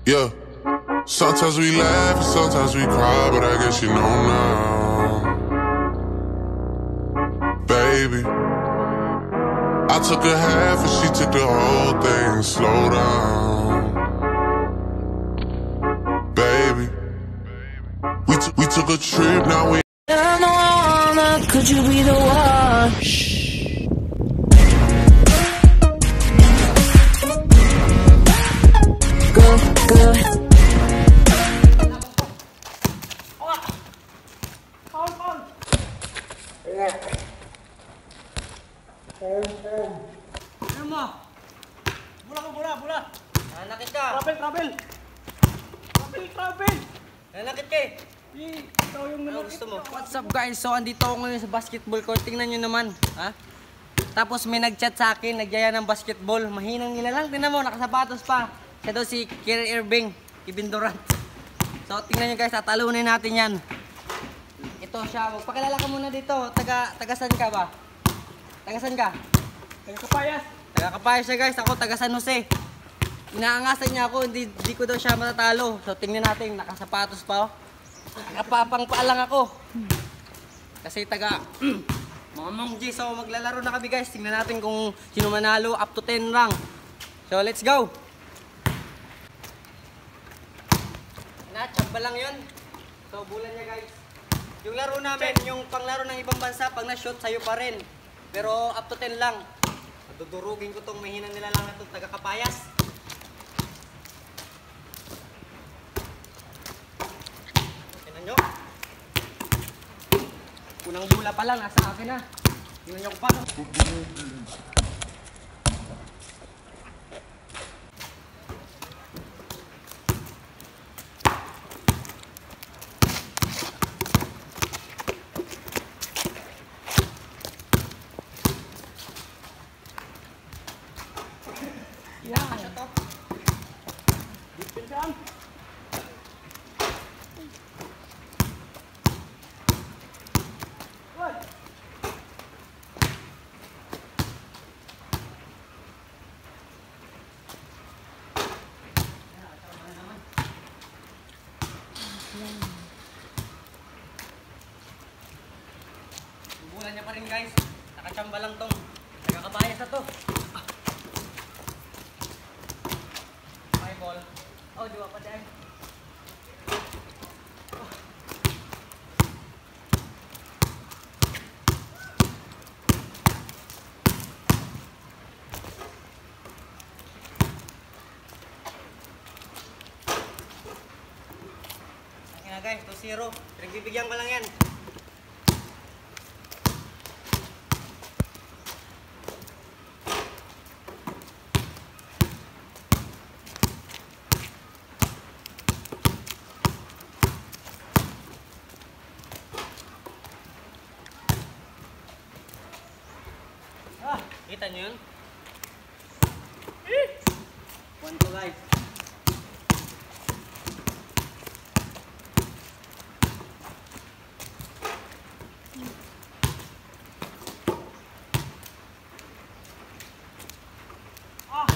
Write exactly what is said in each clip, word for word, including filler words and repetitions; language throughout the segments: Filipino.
Yeah. Sometimes we laugh, sometimes we cry, but I guess you know now. Baby, I took a half and she took the whole thing. Slow down. Baby, we, t we took a trip, now we I'm the one, could you be the one? Go, go. Ano mo? Bula ko, bula, bula. Nanakit ka. Travel, travel. Travel, travel. Nanakit ka eh. Ikaw yung nanakit. Gusto mo? What's up guys? So, andito ako ngayon sa basketball court. Tingnan nyo naman. Ha? Tapos may nag-chat sa akin. Nagyaya ng basketball. Mahinang nila lang. Tingnan mo, nakasapatos pa. Siya daw si Kyrie Irving. Kevin Durant. So, tingnan nyo guys. Tatalunin natin yan. Ito siya. Magpakilala ka muna dito. Taga, tagasan ka ba? Tagasan ka? Taga Kapayas. Taga Kapayas siya guys. Ako taga San Jose. Inaangasan niya ako. Hindi, hindi ko daw siya matatalo. So tingnan natin. Nakasapatos pa oh. Nakapapang pa lang ako. Kasi taga mga Mong G. So maglalaro na kami guys. Tingnan natin kung sino manalo. Up to ten rank. So let's go. Nachamba lang yun. So bulan niya guys. Yung laro namin, yung panglaro ng ibang bansa, pag na-shoot, sa'yo pa rin. Pero up to ten lang. Dudurugin ko tong mahinang nila lang itong taga Kapayas. Tingnan nyo. Unang bula pa lang, nasa akin na. Tingnan nyo kung paano. Yeah, kasya to. Dipin dyan. What? Bubulan niya pa rin guys. Nakachamba lang tong. Nagkakabayas na to. Ball. Oh, dua pa dyan. Oh. Akin na guys, two zero. Pinagbibigyan ko lang yan. Kita nyo yun? One to guys. Ah!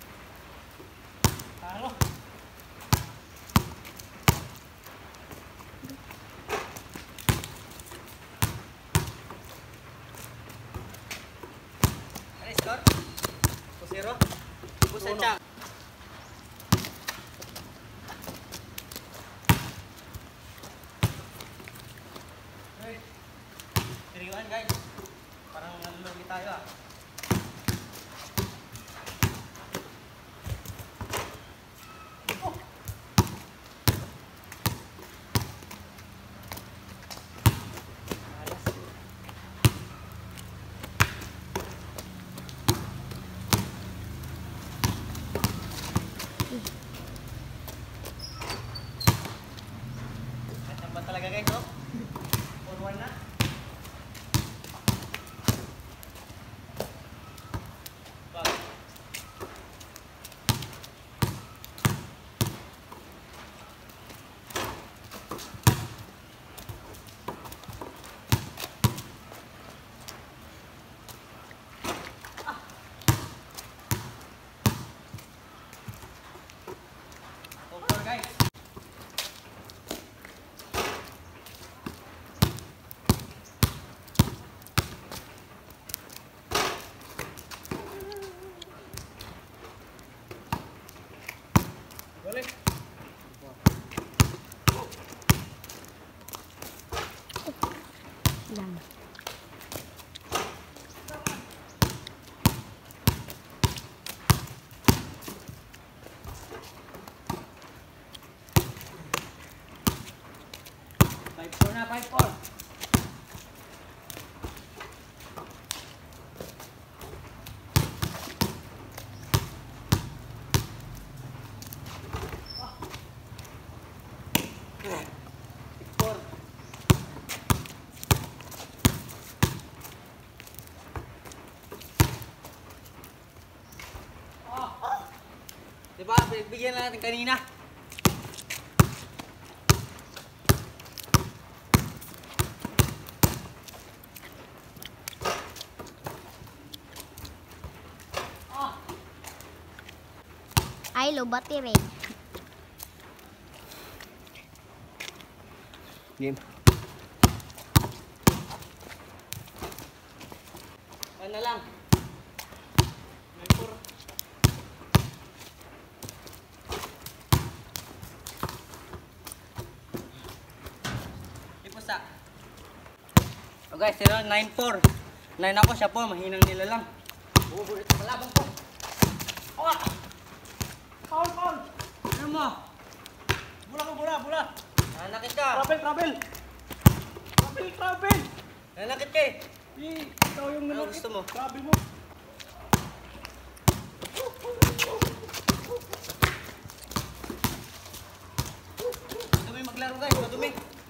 Talo! Score? two zero? Busan siya. Okay. Tiriwan guys. Parang nalulugi tayo ah. Oh. Talaga guys, oh. four one na. Diba, bigyan na natin kanina. Ay, lubati rin. Game. Ano lang? Mentor. Ipusa. So guys, nine four. nine ako, siya po. Mahinang nila lang. Bubulit sa kalabang ko. Oh! Paul, Paul! Ano mo? Bula ko, bula, bula! Nanakit ka! Travel, travel! Travel, travel! Nanakit ka eh! Eh, ikaw yung Ano nanakit. gusto mo? Travel mo. Madumi maglaro guys, madumi!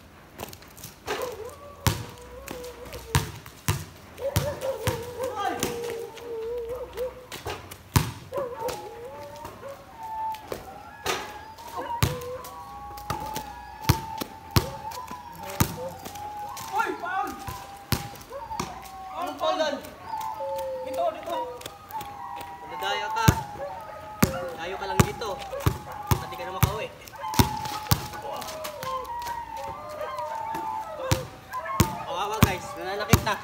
Hoy, Paul! Anong Paul doon? Dito, dito. Madadaya ka. Dayo ka lang dito. Pati ka na makauwi. Kawawa guys, nananakit na.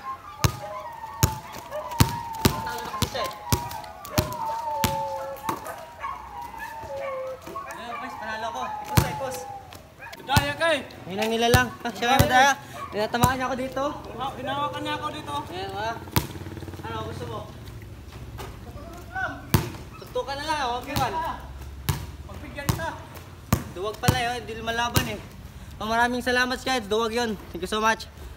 Matalo na kasi siya eh. Ayun guys, panalo ko. Ipos na ipos. Daya ka eh. Hinang nila lang. Ah, siya may madaya. Tinatamaan niya ako dito. Hinaw- Hinawakan niya ako dito. Ayan ha. Ano gusto mo? Tutukan na lang, huwag iwan. Pagbigyan ka. Duwag pala yun, hindi lumalaban eh. Oh, maraming salamat guys, duwag yun. Thank you so much.